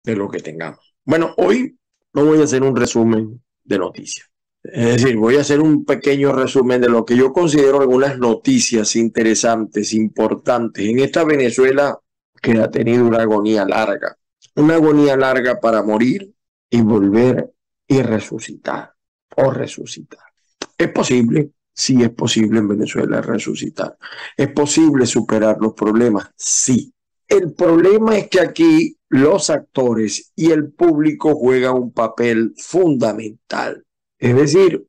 de lo que tengamos. Bueno, hoy no voy a hacer un resumen de noticias. Es decir, voy a hacer un pequeño resumen de lo que yo considero algunas noticias interesantes, importantes en esta Venezuela que ha tenido una agonía larga para morir y volver y resucitar o resucitar. ¿Es posible? Sí, es posible en Venezuela resucitar. ¿Es posible superar los problemas? Sí. El problema es que aquí los actores y el público juegan un papel fundamental. Es decir,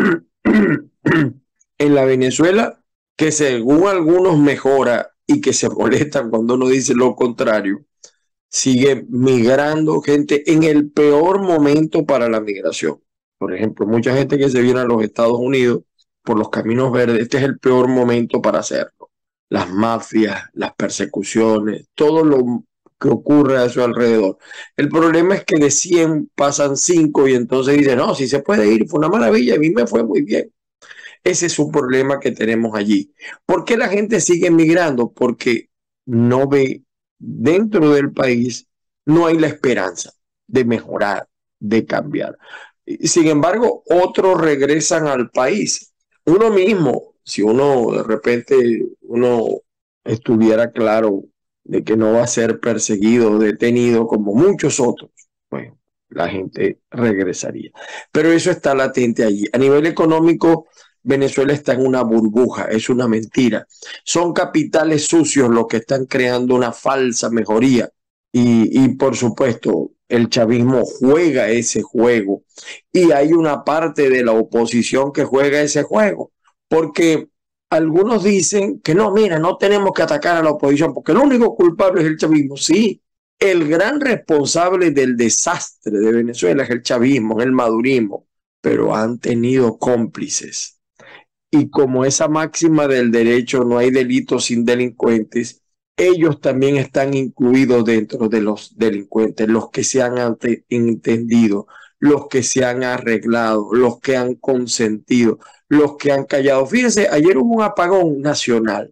en la Venezuela, que según algunos mejora y que se molestan cuando uno dice lo contrario, sigue migrando gente en el peor momento para la migración. Por ejemplo, mucha gente que se viene a los Estados Unidos por los caminos verdes, este es el peor momento para hacerlo. Las mafias, las persecuciones, todo lo que ocurre a su alrededor. El problema es que de 100 pasan 5 y entonces dicen, no, si se puede ir, fue una maravilla, a mí me fue muy bien. Ese es un problema que tenemos allí. ¿Por qué la gente sigue migrando? Porque no ve dentro del país, no hay la esperanza de mejorar, de cambiar. Sin embargo, otros regresan al país. Uno mismo, si uno de repente uno estuviera claro de que no va a ser perseguido, detenido como muchos otros, bueno, la gente regresaría. Pero eso está latente allí. A nivel económico, Venezuela está en una burbuja, es una mentira. Son capitales sucios los que están creando una falsa mejoría. Y por supuesto, el chavismo juega ese juego. Y hay una parte de la oposición que juega ese juego. Porque algunos dicen que no, mira, no tenemos que atacar a la oposición, porque el único culpable es el chavismo. Sí, el gran responsable del desastre de Venezuela es el chavismo, el madurismo, pero han tenido cómplices. Y como esa máxima del derecho, no hay delitos sin delincuentes, ellos también están incluidos dentro de los delincuentes, los que se han entendido, los que se han arreglado, los que han consentido, los que han callado. Fíjense, ayer hubo un apagón nacional.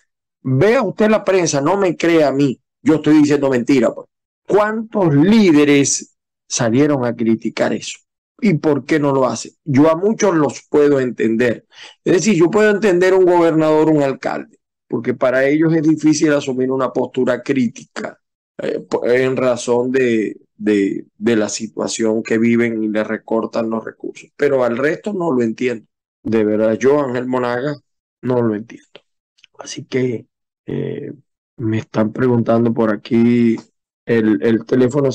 Vea usted la prensa, no me crea a mí, yo estoy diciendo mentira. Pues. ¿Cuántos líderes salieron a criticar eso? ¿Y por qué no lo hace? Yo a muchos los puedo entender. Es decir, yo puedo entender un gobernador, un alcalde, porque para ellos es difícil asumir una postura crítica en razón de la situación que viven y le recortan los recursos. Pero al resto no lo entiendo. De verdad, yo, Ángel Monagas, no lo entiendo. Así que me están preguntando por aquí el teléfono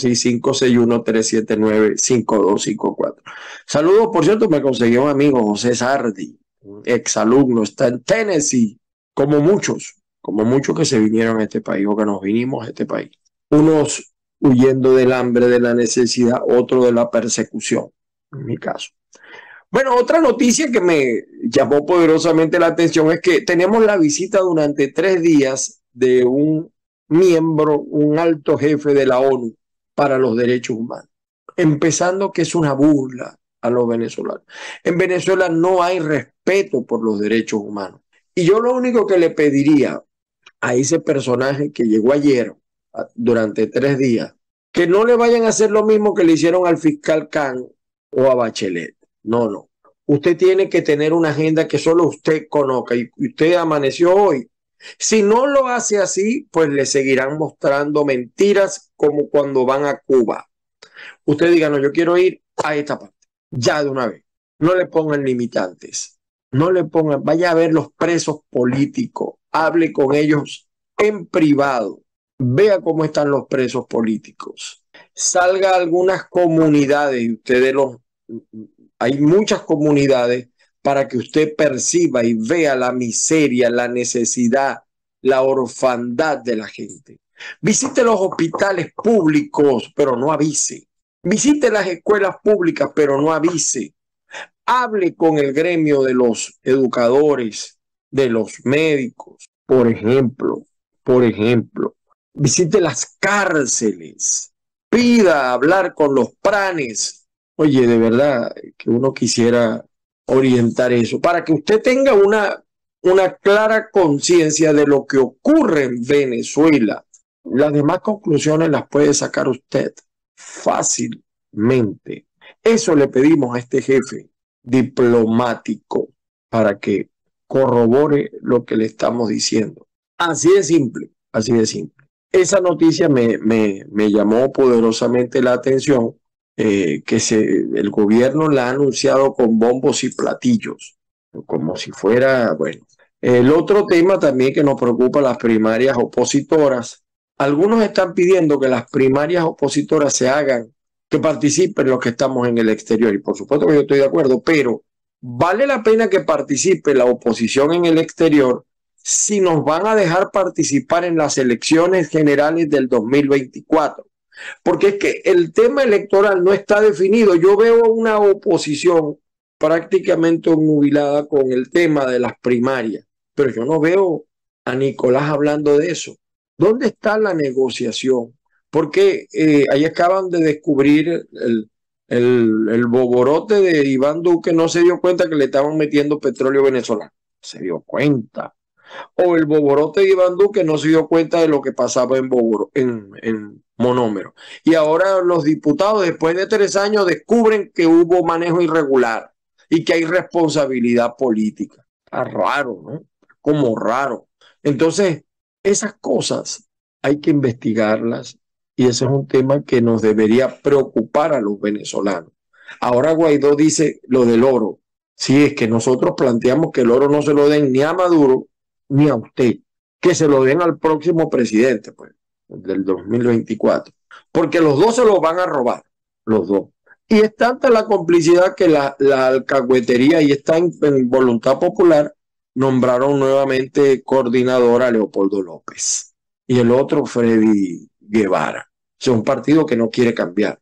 6561-379-5254. Saludos, por cierto, me consiguió un amigo, José Sardi, un exalumno, está en Tennessee, como muchos que se vinieron a este país o que nos vinimos a este país. Unos huyendo del hambre, de la necesidad, otros de la persecución, en mi caso. Bueno, otra noticia que me llamó poderosamente la atención es que tenemos la visita durante 3 días de un miembro, un alto jefe de la ONU para los derechos humanos, empezando que es una burla a los venezolanos. En Venezuela no hay respeto por los derechos humanos. Y yo lo único que le pediría a ese personaje que llegó ayer durante 3 días, que no le vayan a hacer lo mismo que le hicieron al fiscal Khan o a Bachelet. No, no. Usted tiene que tener una agenda que solo usted conozca y usted amaneció hoy. Si no lo hace así, pues le seguirán mostrando mentiras como cuando van a Cuba. Usted diga, no, yo quiero ir a esta parte, ya de una vez. No le pongan limitantes. No le pongan, vaya a ver los presos políticos, hable con ellos en privado, vea cómo están los presos políticos. Salga a algunas comunidades y ustedes hay muchas comunidades para que usted perciba y vea la miseria, la necesidad, la orfandad de la gente. Visite los hospitales públicos, pero no avise. Visite las escuelas públicas, pero no avise. Hable con el gremio de los educadores, de los médicos, por ejemplo. Visite las cárceles. Pida hablar con los pranes. Oye, de verdad que uno quisiera orientar eso para que usted tenga una clara conciencia de lo que ocurre en Venezuela. Las demás conclusiones las puede sacar usted. fácilmente. Eso le pedimos a este jefe diplomático para que corrobore lo que le estamos diciendo. Así de simple, así de simple. Esa noticia me llamó poderosamente la atención, que el gobierno la ha anunciado con bombos y platillos, como si fuera, bueno. El otro tema también que nos preocupa, las primarias opositoras. Algunos están pidiendo que las primarias opositoras se hagan, que participen los que estamos en el exterior. Y por supuesto que yo estoy de acuerdo, pero vale la pena que participe la oposición en el exterior si nos van a dejar participar en las elecciones generales del 2024. Porque es que el tema electoral no está definido. Yo veo una oposición prácticamente obnubilada con el tema de las primarias, pero yo no veo a Nicolás hablando de eso. ¿Dónde está la negociación? Porque ahí acaban de descubrir el boborote de Iván Duque, no se dio cuenta que le estaban metiendo petróleo venezolano. Se dio cuenta. O el boborote de Iván Duque no se dio cuenta de lo que pasaba en Monómero. Y ahora los diputados, después de 3 años, descubren que hubo manejo irregular y que hay responsabilidad política. Está raro, ¿no? Como raro. Entonces, esas cosas hay que investigarlas y ese es un tema que nos debería preocupar a los venezolanos. Ahora Guaidó dice lo del oro. Sí, es que nosotros planteamos que el oro no se lo den ni a Maduro ni a usted, que se lo den al próximo presidente, pues, del 2024, porque los dos se lo van a robar, los dos. Y es tanta la complicidad que la alcahuetería, y está en Voluntad Popular, nombraron nuevamente coordinador a Leopoldo López y el otro Freddy Guevara. O sea, un partido que no quiere cambiar.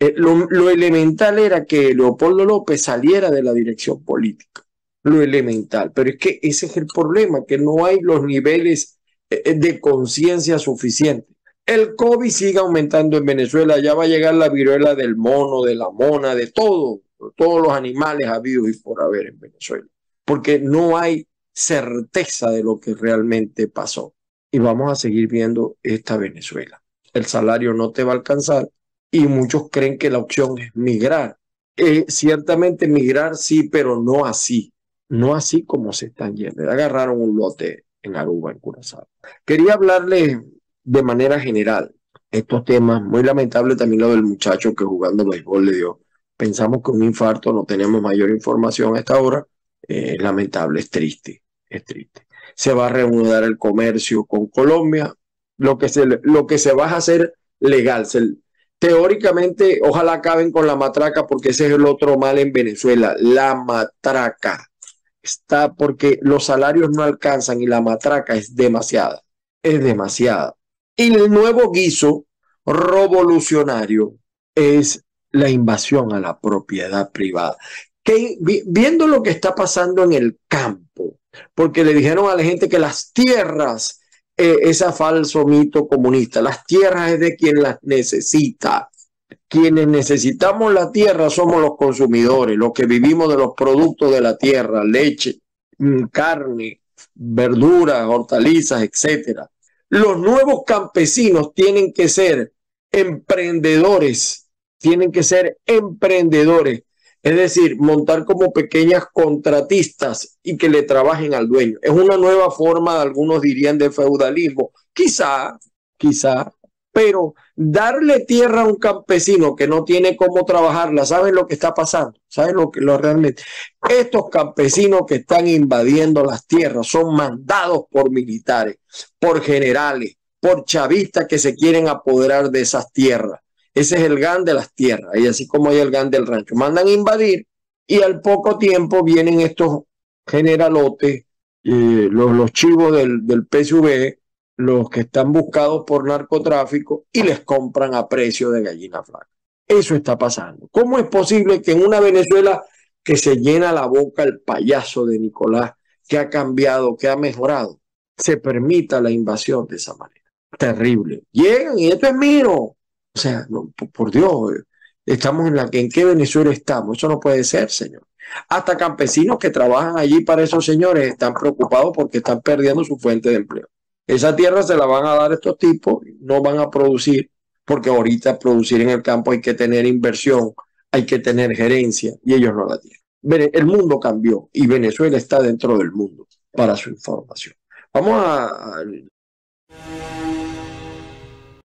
Lo elemental era que Leopoldo López saliera de la dirección política, lo elemental, pero es que ese es el problema, que no hay los niveles de conciencia suficientes. El COVID sigue aumentando en Venezuela, ya va a llegar la viruela del mono, de la mona, de todos los animales habidos y por haber en Venezuela, porque no hay certeza de lo que realmente pasó. Y vamos a seguir viendo esta Venezuela. El salario no te va a alcanzar y muchos creen que la opción es migrar. Ciertamente migrar sí, pero no así. No así como se están yendo. Agarraron un lote en Aruba, en Curazao. Quería hablarles de manera general estos temas. Muy lamentable también lo del muchacho que jugando béisbol le dio. Pensamos que un infarto, no tenemos mayor información a esta hora. Lamentable, es triste, es triste. Se va a reanudar el comercio con Colombia. Lo que se va a hacer legal. Teóricamente, ojalá acaben con la matraca, porque ese es el otro mal en Venezuela, la matraca. Está porque los salarios no alcanzan y la matraca es demasiada, es demasiada. Y el nuevo guiso revolucionario es la invasión a la propiedad privada. Viendo lo que está pasando en el campo, porque le dijeron a la gente que las tierras, ese falso mito comunista, las tierras es de quien las necesita. Quienes necesitamos la tierra somos los consumidores, los que vivimos de los productos de la tierra, leche, carne, verduras, hortalizas, etc. Los nuevos campesinos tienen que ser emprendedores, es decir, montar como pequeñas contratistas y que le trabajen al dueño. Es una nueva forma, algunos dirían, de feudalismo, quizá, pero darle tierra a un campesino que no tiene cómo trabajarla, ¿saben lo que está pasando? ¿Saben lo realmente? Estos campesinos que están invadiendo las tierras son mandados por militares, por generales, por chavistas que se quieren apoderar de esas tierras. Ese es el GAN de las tierras, y así como hay el GAN del rancho. Mandan a invadir y al poco tiempo vienen estos generalotes, los chivos del PSV, los que están buscados por narcotráfico, y les compran a precio de gallina flaca. Eso está pasando. ¿Cómo es posible que en una Venezuela que se llena la boca el payaso de Nicolás, que ha cambiado, que ha mejorado, se permita la invasión de esa manera? Terrible. Llegan y esto es mío. O sea, no, por Dios, estamos ¿en qué Venezuela estamos? Eso no puede ser, señor. Hasta campesinos que trabajan allí para esos señores están preocupados porque están perdiendo su fuente de empleo. Esa tierra se la van a dar a estos tipos, no van a producir, porque ahorita producir en el campo hay que tener inversión, hay que tener gerencia, y ellos no la tienen. El mundo cambió y Venezuela está dentro del mundo, para su información. Vamos a